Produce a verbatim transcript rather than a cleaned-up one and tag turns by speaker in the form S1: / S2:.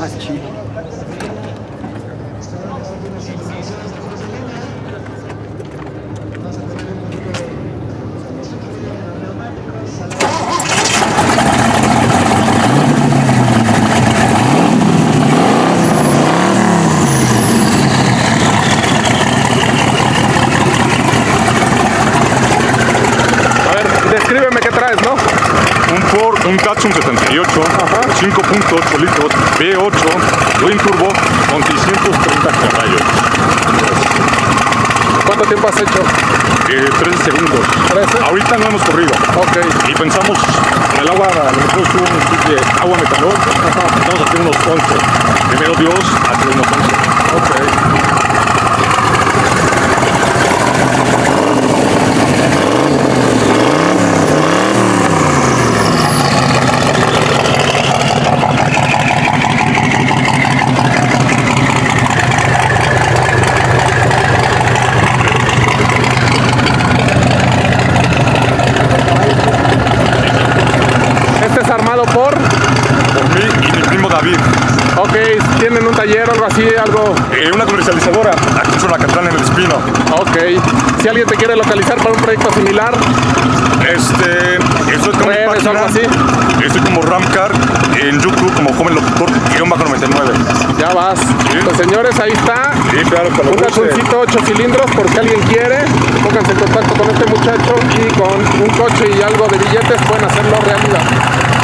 S1: más chido. Descríbeme qué traes, ¿no?
S2: Un Ford, un Datsun setenta y ocho, cinco punto ocho litros, V ocho, twin turbo con seiscientos treinta caballos.
S1: ¿Cuánto tiempo has hecho?
S2: Eh, trece segundos.
S1: ¿trece?
S2: Ahorita no hemos corrido.
S1: Ok.
S2: Y pensamos, en el agua, a lo mejor subo un stick de agua metanol, vamos a hacer unos once. Primero Dios, hacer unos once.
S1: Ok. Este es armado por...
S2: Por mí y mi primo David.
S1: Ok, ¿tienen un taller o algo así? Algo...
S2: Eh, una comercializadora, aquí en la Catlán en el Espino.
S1: Ok, si alguien te quiere localizar para un proyecto similar...
S2: Este, estoy con mi
S1: Redes,
S2: página,
S1: algo así.
S2: estoy como Ramcar, en YouTube como Joven Locutor, guión bajo noventa y nueve.
S1: Ya vas.
S2: Sí.
S1: Pues señores, ahí está.
S2: Sí, claro, con
S1: Un Datsuncito ocho cilindros, por si alguien quiere, pónganse en contacto con este muchacho y con un coche y algo de billetes pueden hacerlo realidad.